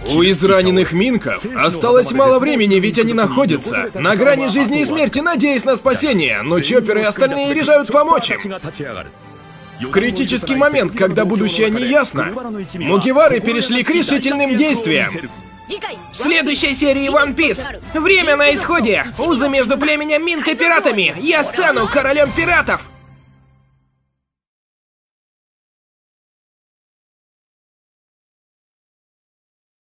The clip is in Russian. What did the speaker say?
У израненных минков осталось мало времени, ведь они находятся на грани жизни и смерти, надеясь на спасение, но Чоппер и остальные решают помочь им. В критический момент, когда будущее неясно, Мугивары перешли к решительным действиям. В следующей серии One Piece. Время на исходе. Узы между племенем Минк и пиратами. Я стану королем пиратов.